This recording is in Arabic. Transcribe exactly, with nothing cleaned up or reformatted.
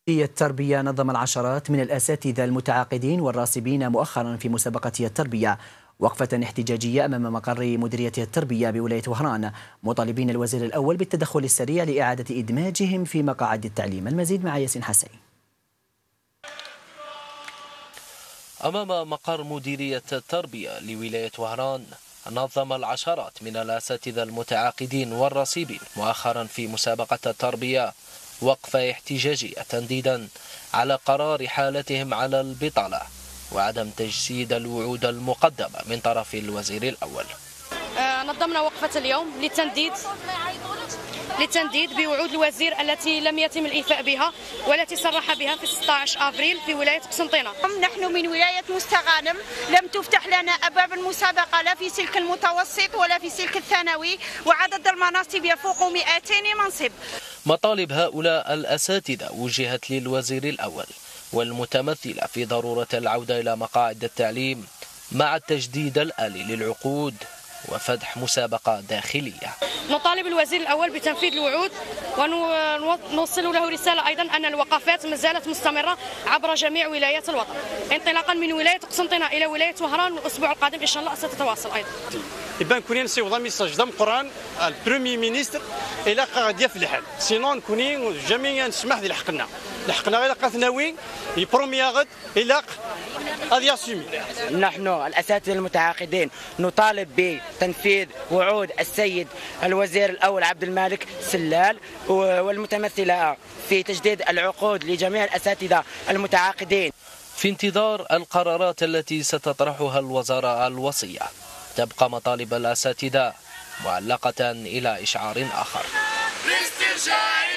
التربية نظم العشرات من الأساتذة المتعاقدين والراسبين مؤخرا في مسابقة التربية وقفة احتجاجية أمام مقر مديرية التربية بولاية وهران، مطالبين الوزير الأول بالتدخل السريع لإعادة إدماجهم في مقاعد التعليم. المزيد مع ياسين حسين. أمام مقر مديرية التربية لولاية وهران نظم العشرات من الأساتذة المتعاقدين والراسبين مؤخرا في مسابقة التربية وقفة احتجاجية تنديدا على قرار حالتهم على البطالة وعدم تجسيد الوعود المقدمة من طرف الوزير الأول. نظمنا وقفة اليوم للتنديد للتنديد بوعود الوزير التي لم يتم الإيفاء بها والتي صرح بها في ستة عشر أبريل في ولاية قسنطينة. نحن من ولاية مستغانم لم تفتح لنا أبواب المسابقة لا في سلك المتوسط ولا في سلك الثانوي، وعدد المناصب يفوق مئتين منصب. مطالب هؤلاء الأساتذة وجهت للوزير الأول والمتمثلة في ضرورة العودة إلى مقاعد التعليم مع التجديد الآلي للعقود وفتح مسابقة داخلية. نطالب الوزير الأول بتنفيذ الوعود ونوصل له رسالة أيضا أن الوقفات ما زالت مستمرة عبر جميع ولايات الوطن انطلاقا من ولاية قسنطينة إلى ولاية وهران، والأسبوع القادم إن شاء الله ستتواصل أيضا. يبان كوني نسيو ميساج دم قران البريمي مينيستر الى قاعد يفل الحال سينون كوني جميعا نسمح ذي لحقنا لحقنا غير قاثناوي يبرومي غد الى غادي ياسومي. نحن الاساتذه المتعاقدين نطالب بتنفيذ وعود السيد الوزير الاول عبد المالك سلال والمتمثله في تجديد العقود لجميع الاساتذه المتعاقدين في انتظار القرارات التي ستطرحها الوزاره الوصيه. تبقى مطالب الأساتذة معلقة إلى إشعار آخر.